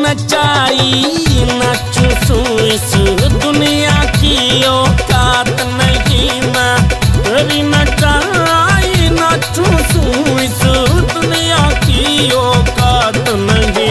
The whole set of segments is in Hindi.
नचाई नाचू इस दुनिया की औकात नहीं मैं तेरी नचाई नाचू इस दुनिया की औकात नहीं।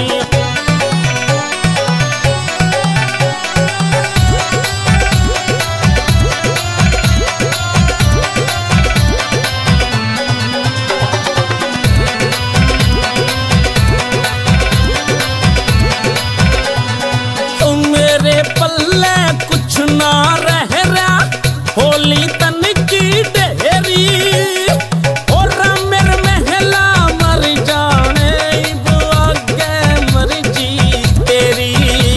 ना रह रहा होली तन की डेरी और मेरे महला मर जाने आगे मर्जी तेरी।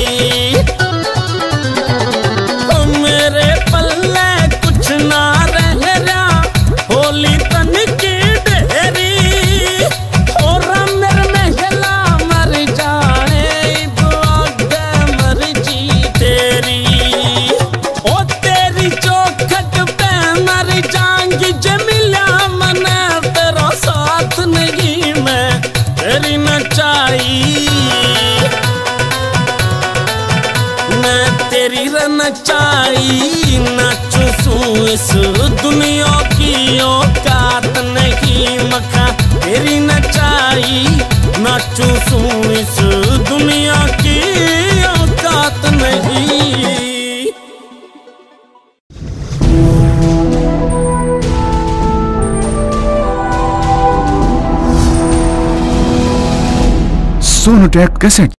मेरे पल्ले कुछ ना रह रहा होली तन की डेरी और मेरे महला मर जाने आगे मर्जी तेरी। तेरी नचाई मैं तेरी नचाई नाचू इस दुनिया की औकात नहीं मखा तेरी नचाई नाचू इस दुनिया की औकात नहीं। सोनोटेक कैसेट।